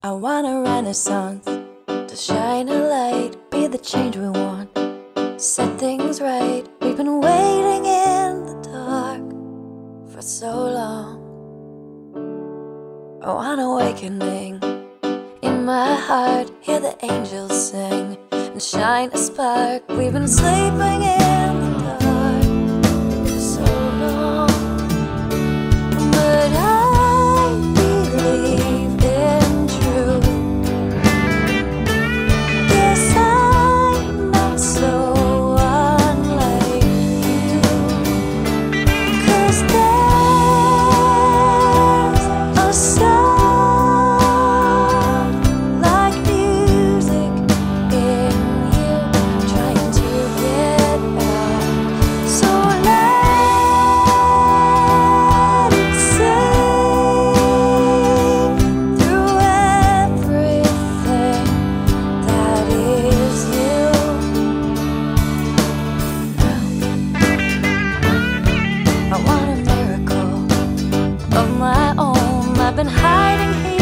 I want a renaissance to shine a light, be the change we want, set things right. We've been waiting in the dark for so long. I want awakening in my heart, hear the angels sing and shine a spark. We've been sleeping in the dark for so long, but I believe in truth. Yes, I'm not so unlike you, 'cause there's a sound like music in you, trying to get out. So let it sing through everything that is you. I want a miracle of my own. I've been hiding here